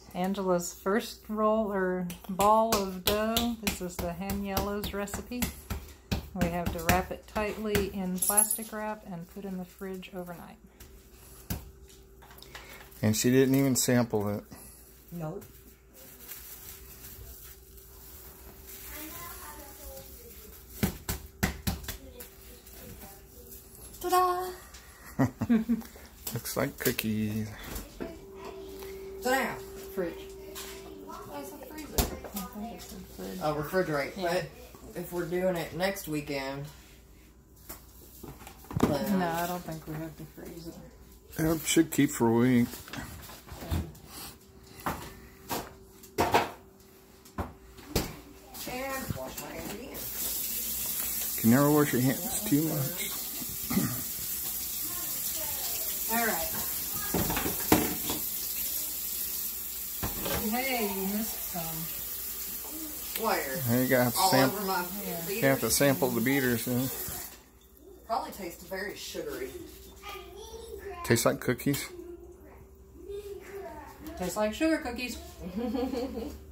Angela's first roll or ball of dough. This is the Hen Yellows recipe. We have to wrap it tightly in plastic wrap and put in the fridge overnight. And she didn't even sample it. Nope. Ta-da! Looks like cookies. Sit down. Fridge. That's a freezer. I think it's in the fridge. Oh, refrigerate. Yeah. But if we're doing it next weekend, then No, I don't think we have to freeze it. It should keep for a week. and wash my hands again. You can never wash your hands too much. All right. Hey, you missed some. Where? Now you gotta have to All sample. over my You have to sample the beaters. Probably tastes very sugary. Tastes like cookies. Tastes like sugar cookies.